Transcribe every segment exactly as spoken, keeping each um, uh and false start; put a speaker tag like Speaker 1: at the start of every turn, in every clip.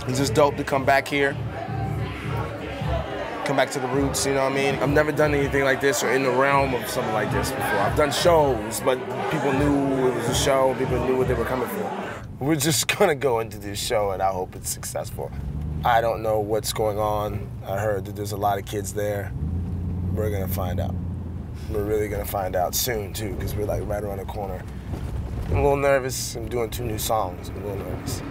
Speaker 1: It's just dope to come back here, come back to the roots, you know what I mean? I've never done anything like this or in the realm of something like this before. I've done shows, but people knew it was a show, people knew what they were coming for. We're just gonna go into this show and I hope it's successful. I don't know what's going on. I heard that there's a lot of kids there. We're gonna find out. We're really gonna find out soon too, because we're like right around the corner. I'm a little nervous. I'm doing two new songs. I'm a little nervous.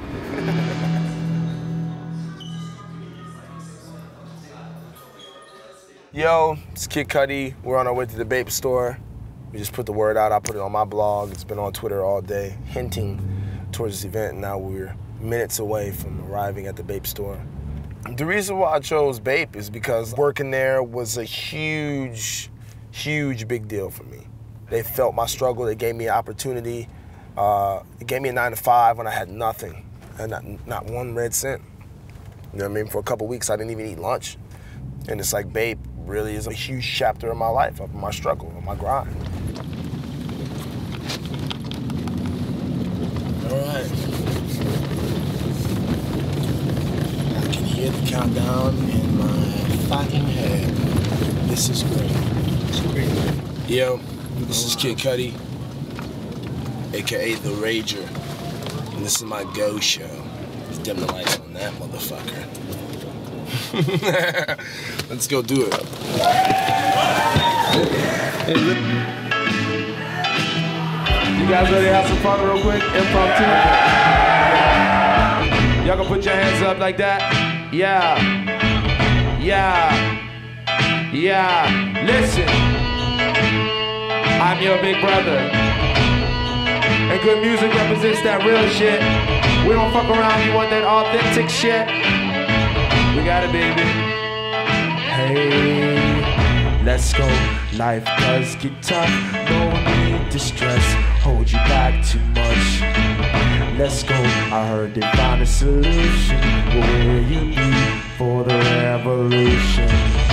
Speaker 1: Yo, it's Kid Cudi. We're on our way to the Bape store. We just put the word out. I put it on my blog. It's been on Twitter all day, hinting towards this event. And now we're minutes away from arriving at the Bape store. The reason why I chose Bape is because working there was a huge, huge big deal for me. They felt my struggle. They gave me an opportunity. Uh, it gave me a nine to five when I had nothing, and not, not one red cent. You know what I mean? For a couple weeks, I didn't even eat lunch. And it's like Bape really is a huge chapter of my life, of my struggle, of my grind. All right. I can hear the countdown in my fucking head. This is great. It's great. Yo, this is Kid Cudi, A K A The Rager, and this is my Go Show. Let's dim the lights on that motherfucker. Let's go do it.
Speaker 2: You guys ready to have some fun real quick? Impromptu. Y'all gonna put your hands up like that? Yeah. Yeah. Yeah. Listen. I'm your big brother. And good music represents that real shit. We don't fuck around, you want that authentic shit? We got it, baby. Hey, let's go. Life does get tough. No need to stress. Hold you back too much. Let's go. I heard they found a solution. But where you be for the revolution?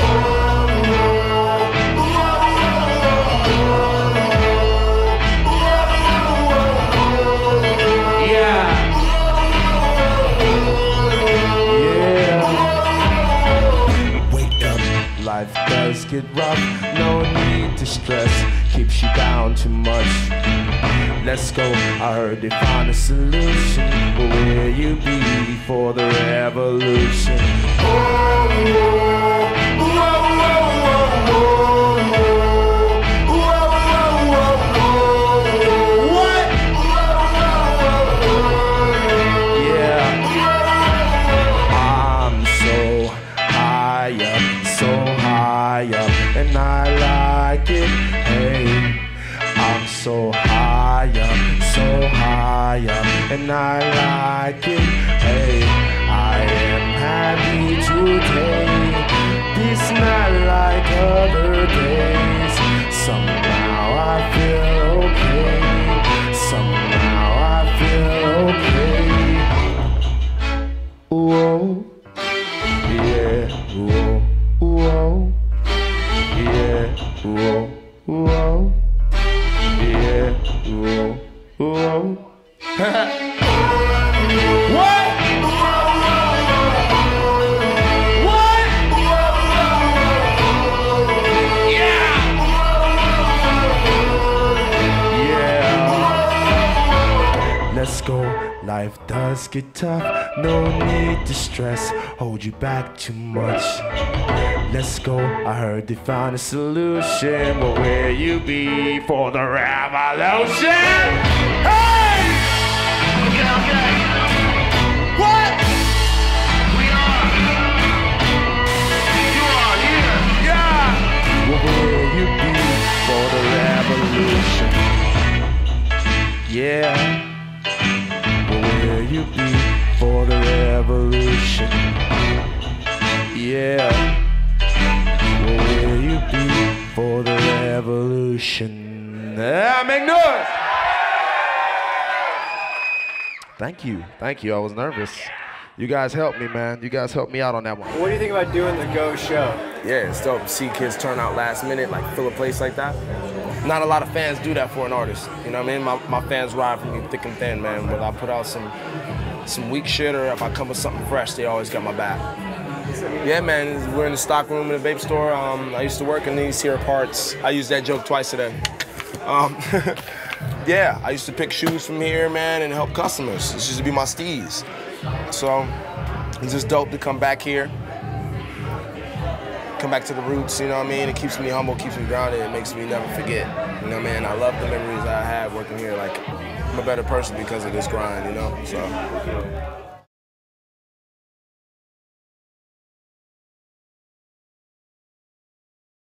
Speaker 2: Life does get rough, no need to stress, keeps you down too much. Let's go, I heard they found a solution, but where you be for the revolution? Oh, oh, oh, oh, oh, oh, oh. What? Yeah, I'm so high up. So high up, and I like it. Hey, I'm so high up, so high up, and I like it. Hey, I am happy today. This not like other days. Somehow I feel okay. Somehow I feel okay. Whoa, yeah, whoa. Whoa, yeah, whoa, whoa, yeah, whoa, whoa. What? What? Yeah. Yeah. Let's go. Life does get tough. No need to stress. Hold you back too much. Let's go, I heard they found a solution, but where you be for the revolution? Hey! Okay, okay. What? We are. You are here. Yeah. Well, where you be for the revolution? Yeah. Well, where you be for the revolution? Yeah. Where you be for the revolution? Ah, make noise! Thank you, thank you. I was nervous. You guys helped me, man. You guys helped me out on that one.
Speaker 3: What do you think about doing the Go Show?
Speaker 1: Yeah, it's dope to see kids turn out last minute, like fill a place like that. Not a lot of fans do that for an artist. You know what I mean? My, my fans ride for me thick and thin, man. But I put out some some weak shit or if I come with something fresh, they always got my back. Yeah, man, we're in the stock room in the vape store. Um, I used to work in these here parts. I used that joke twice today. Um, yeah, I used to pick shoes from here, man, and help customers. This used to be my steez. So it's just dope to come back here, come back to the roots, you know what I mean? It keeps me humble, keeps me grounded, it makes me never forget. You know what I mean? I love the memories I have working here. Like, I'm a better person because of this grind, you know? So.